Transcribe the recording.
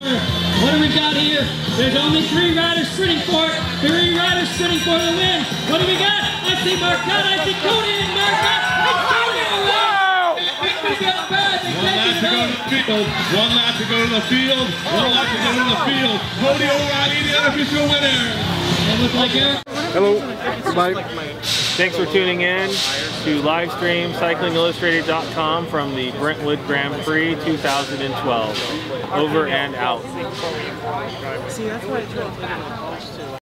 What do we got here? There's only 3 riders sprinting for it. 3 riders sprinting for the win. What do we got? I see Marcotte. I see Cody and Marcotte. It's Cody away. One lap to go to the field. One lap to go to the field. Cody O'Reilly, the unofficial winner. It looks like Eric. Hello. Bye. Thanks for tuning in to livestream cyclingillustrated.com from the Brentwood Grand Prix 2012. Over and out.